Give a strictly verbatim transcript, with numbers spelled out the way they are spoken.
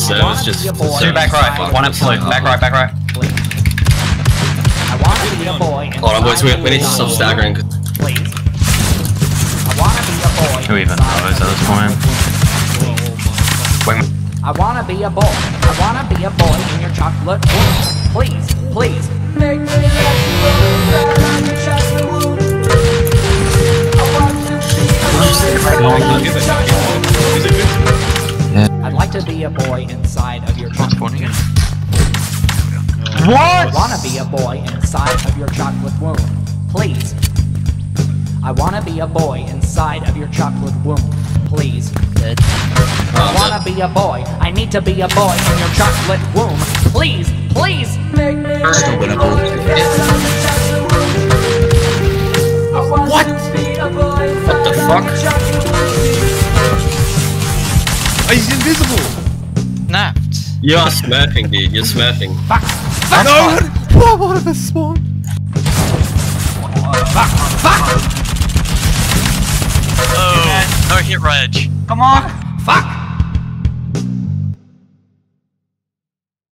service just Two back right, one absolute. Back right, back right. I wanna be a boy. Hold on, boys. We, we need to stop staggering. Please. I wanna be a boy. Who even knows at this point? Wait. I wanna be a boy. I wanna be a boy in your chocolate wound. Please, please. Make me let you inside your chocolate wound. I want to be I'd like to be a boy inside of your chocolate wound. What? I wanna be a boy inside of your chocolate womb. Please. I wanna be a boy inside of your chocolate womb. Please. I wanna be a boy. I need to be a boy in your chocolate womb. Please, please. Make me Still winnable. What? What the fuck? Oh, he's invisible! Napped. You are smurfing, dude. You're smurfing. Fuck. Fuck. No! What one of us spawned? Fuck. Fuck. Oh, no hit reg. Come on. Fuck.